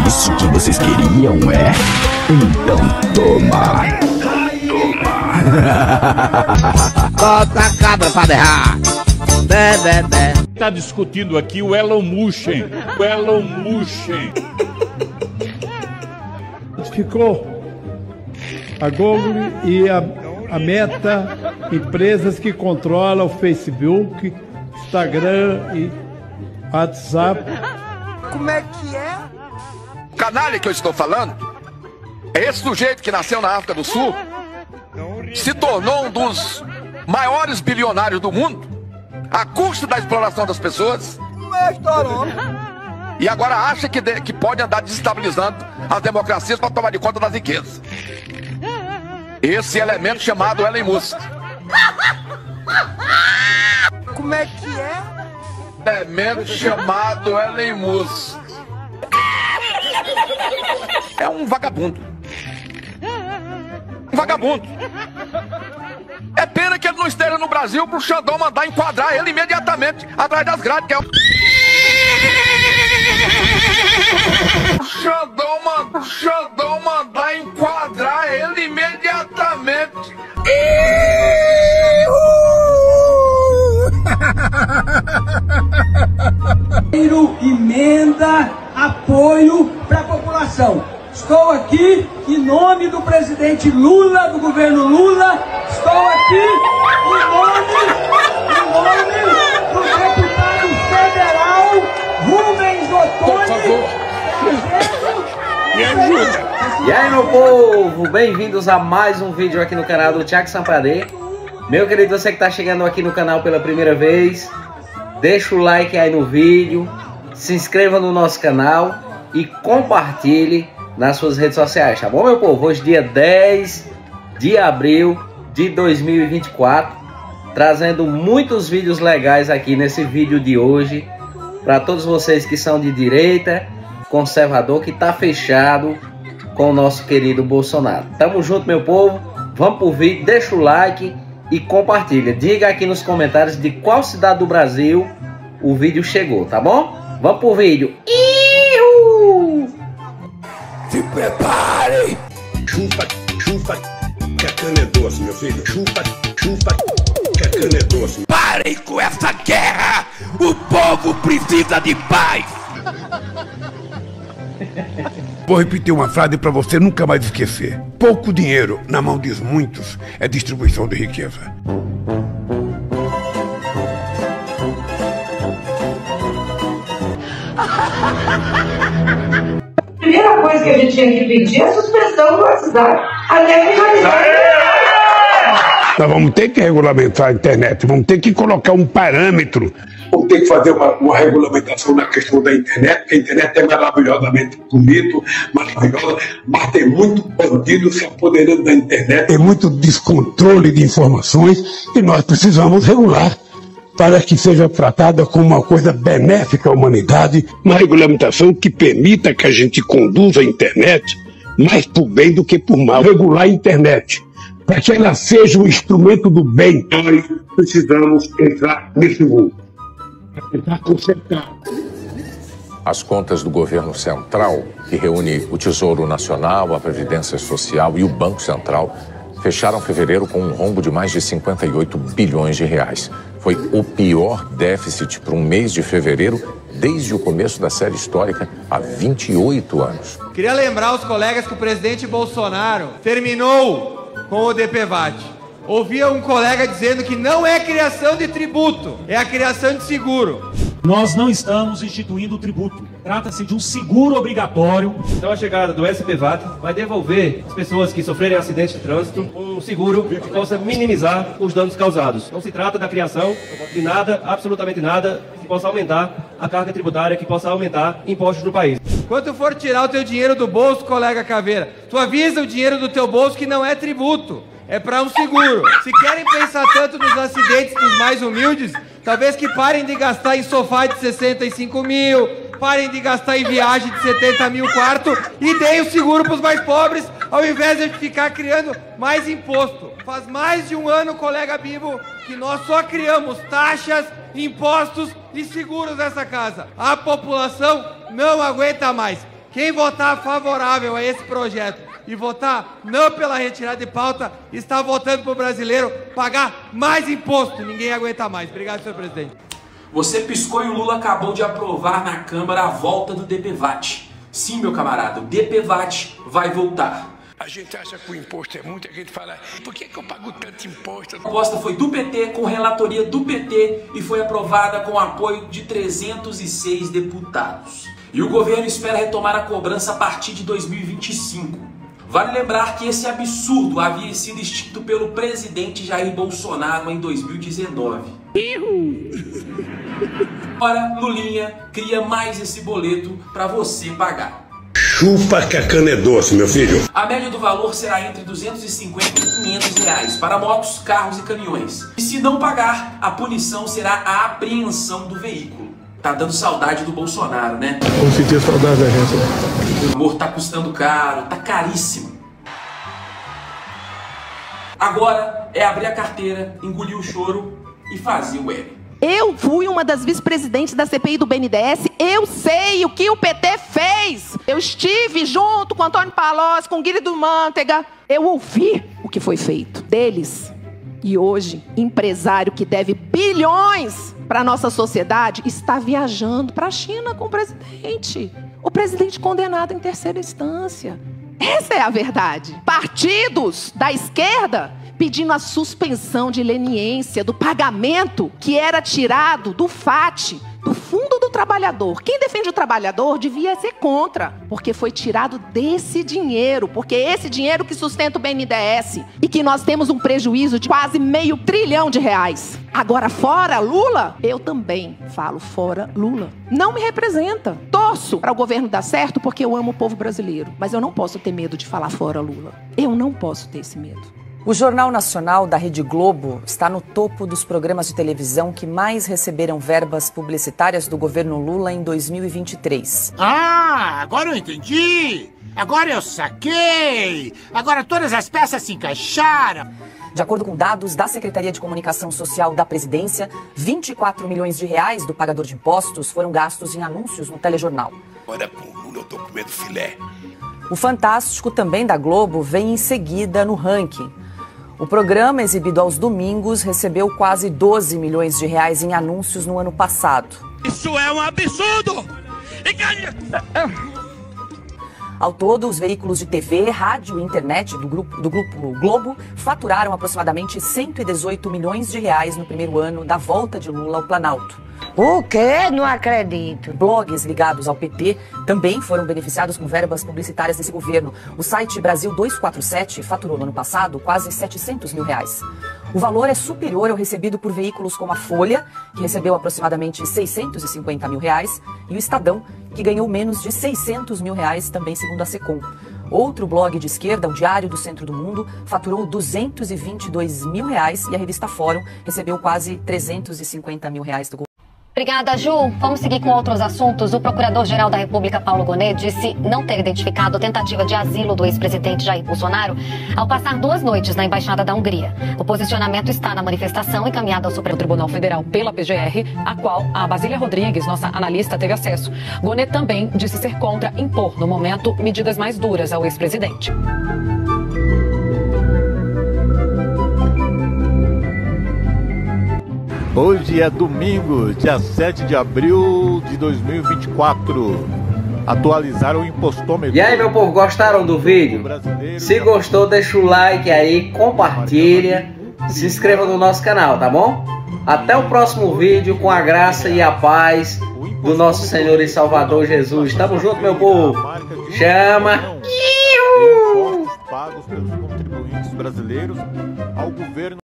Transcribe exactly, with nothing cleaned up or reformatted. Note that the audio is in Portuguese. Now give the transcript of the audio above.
isso que vocês queriam, é? Então toma. Toma. Bota a cabra pra berrar. Bé, bé, bé. Tá discutindo aqui o Elon Musk. O Elon Musk. Ficou a Google e a, a Meta, empresas que controlam o Facebook, Instagram e WhatsApp. Como é que é? O canalha que eu estou falando é esse sujeito que nasceu na África do Sul, se tornou um dos maiores bilionários do mundo, à custa da exploração das pessoas, e agora acha que, de, que pode andar desestabilizando as democracias para tomar de conta das riquezas. Esse elemento chamado Elon Musk. Como é que é? Elemento chamado Elon Musk. É um vagabundo. Um vagabundo. É pena que ele não esteja no Brasil para o Xandão mandar enquadrar ele imediatamente atrás das grades. Que é o... o Xandão, manda, o Xandão mandar enquadrar ele imediatamente. Emenda, apoio para a população. Estou aqui em nome do presidente Lula, do governo Lula. Estou aqui em nome, em nome do deputado federal Rubens Ottoni. Me ajuda. E aí, meu povo, bem-vindos a mais um vídeo aqui no canal do Thiago Samparé. Meu querido, você que está chegando aqui no canal pela primeira vez, deixa o like aí no vídeo, se inscreva no nosso canal e compartilhe nas suas redes sociais, tá bom, meu povo? Hoje, dia dez de abril de dois mil e vinte e quatro, trazendo muitos vídeos legais aqui nesse vídeo de hoje, para todos vocês que são de direita, conservador, que tá fechado com o nosso querido Bolsonaro. Tamo junto, meu povo, vamos pro vídeo, deixa o like e compartilha. Diga aqui nos comentários de qual cidade do Brasil o vídeo chegou, tá bom? Vamos pro vídeo. Iu! Se preparem! Chupa, chupa, que a cana é doce, meu filho. Chupa, chupa, que a cana é doce. Parem com essa guerra! O povo precisa de paz! Vou repetir uma frase para você nunca mais esquecer. Pouco dinheiro na mão de muitos é distribuição de riqueza. A primeira coisa que a gente tinha que pedir é a suspensão do WhatsApp até finalizar. Nós vamos ter que regulamentar a internet, vamos ter que colocar um parâmetro. Vamos ter que fazer uma, uma regulamentação na questão da internet, porque a internet é maravilhosamente bonito, maravilhosa, mas tem muito bandido se apoderando da internet, tem muito descontrole de informações e nós precisamos regular para que seja tratada como uma coisa benéfica à humanidade, uma regulamentação que permita que a gente conduza a internet mais por bem do que por mal. Regular a internet, para que ela seja um instrumento do bem. Nós precisamos entrar nesse mundo. Tentar consertar. As contas do governo central, que reúne o Tesouro Nacional, a Previdência Social e o Banco Central, fecharam fevereiro com um rombo de mais de cinquenta e oito bilhões de reais. Foi o pior déficit para um mês de fevereiro desde o começo da série histórica há vinte e oito anos. Queria lembrar os colegas que o presidente Bolsonaro terminou com o D P V A T. Ouvia um colega dizendo que não é criação de tributo, é a criação de seguro. Nós não estamos instituindo o tributo. Trata-se de um seguro obrigatório. Então a chegada do S P V A T vai devolver às pessoas que sofrerem acidentes de trânsito um seguro que possa minimizar os danos causados. Não se trata da criação de nada, absolutamente nada, que possa aumentar a carga tributária, que possa aumentar impostos no país. Quando tu for tirar o teu dinheiro do bolso, colega Caveira, tu avisa o dinheiro do teu bolso que não é tributo. É para um seguro. Se querem pensar tanto nos acidentes dos mais humildes, talvez que parem de gastar em sofá de sessenta e cinco mil, parem de gastar em viagem de setenta mil quarto e deem o seguro para os mais pobres, ao invés de ficar criando mais imposto. Faz mais de um ano, colega Bibo, que nós só criamos taxas, impostos e seguros nessa casa. A população não aguenta mais. Quem votar favorável a esse projeto e votar não pela retirada de pauta, está votando para o brasileiro pagar mais imposto. Ninguém aguenta mais. Obrigado, senhor presidente. Você piscou e o Lula acabou de aprovar na Câmara a volta do D P V A T. Sim, meu camarada, o D P V A T vai voltar. A gente acha que o imposto é muito, a gente fala, por que, que eu pago tanto imposto? A proposta foi do P T, com relatoria do P T e foi aprovada com o apoio de trezentos e seis deputados. E o governo espera retomar a cobrança a partir de dois mil e vinte e cinco. Vale lembrar que esse absurdo havia sido extinto pelo presidente Jair Bolsonaro em dois mil e dezenove. Agora, Lulinha cria mais esse boleto para você pagar. Chupa que a cana é doce, meu filho. A média do valor será entre duzentos e cinquenta e quinhentos reais para motos, carros e caminhões. E se não pagar, a punição será a apreensão do veículo. Tá dando saudade do Bolsonaro, né? Vamos sentir saudade da gente. O amor tá custando caro, tá caríssimo. Agora é abrir a carteira, engolir o choro e fazer o L. Eu fui uma das vice-presidentes da C P I do B N D E S, eu sei o que o P T fez. Eu estive junto com Antônio Palocci, com Guilherme Mantega. Eu ouvi o que foi feito deles. E hoje, empresário que deve bilhões para a nossa sociedade está viajando para a China com o presidente. O presidente condenado em terceira instância. Essa é a verdade. Partidos da esquerda pedindo a suspensão de leniência do pagamento que era tirado do F A T, do Fundo do Trabalhador. Quem defende o trabalhador devia ser contra, porque foi tirado desse dinheiro, porque é esse dinheiro que sustenta o B N D E S e que nós temos um prejuízo de quase meio trilhão de reais. Agora, fora Lula, eu também falo fora Lula. Não me representa. Torço para o governo dar certo porque eu amo o povo brasileiro, mas eu não posso ter medo de falar fora Lula. Eu não posso ter esse medo. O Jornal Nacional da Rede Globo está no topo dos programas de televisão que mais receberam verbas publicitárias do governo Lula em dois mil e vinte e três. Ah, agora eu entendi! Agora eu saquei! Agora todas as peças se encaixaram! De acordo com dados da Secretaria de Comunicação Social da Presidência, vinte e quatro milhões de reais do pagador de impostos foram gastos em anúncios no telejornal. Agora com o Lula eu tô comendo filé. O Fantástico, também da Globo, vem em seguida no ranking. O programa, exibido aos domingos, recebeu quase doze milhões de reais em anúncios no ano passado. Isso é um absurdo! Ao todo, os veículos de T V, rádio e internet do grupo, do grupo Globo faturaram aproximadamente cento e dezoito milhões de reais no primeiro ano da volta de Lula ao Planalto. O quê? Não acredito. Blogs ligados ao P T também foram beneficiados com verbas publicitárias desse governo. O site Brasil duzentos e quarenta e sete faturou no ano passado quase setecentos mil reais. O valor é superior ao recebido por veículos como a Folha, que recebeu aproximadamente seiscentos e cinquenta mil reais, e o Estadão, que ganhou menos de seiscentos mil reais, também segundo a Secom. Outro blog de esquerda, o Diário do Centro do Mundo, faturou duzentos e vinte e dois mil reais e a revista Fórum recebeu quase trezentos e cinquenta mil reais do governo. Obrigada, Ju. Vamos seguir com outros assuntos. O Procurador-Geral da República, Paulo Gonet, disse não ter identificado a tentativa de asilo do ex-presidente Jair Bolsonaro ao passar duas noites na Embaixada da Hungria. O posicionamento está na manifestação encaminhada ao Supremo Tribunal Federal pela P G R, a qual a Basília Rodrigues, nossa analista, teve acesso. Gonet também disse ser contra impor, no momento, medidas mais duras ao ex-presidente. Hoje é domingo, dia sete de abril de dois mil e vinte e quatro. Atualizaram o impostômetro. E aí, meu povo, gostaram do vídeo? Se gostou, deixa o like aí, compartilha, se inscreva no nosso canal, tá bom? Até o próximo vídeo, com a graça e a paz do nosso Senhor e Salvador Jesus. Tamo junto, meu povo. Chama! Impostos pagos pelos contribuintes brasileiros ao governo.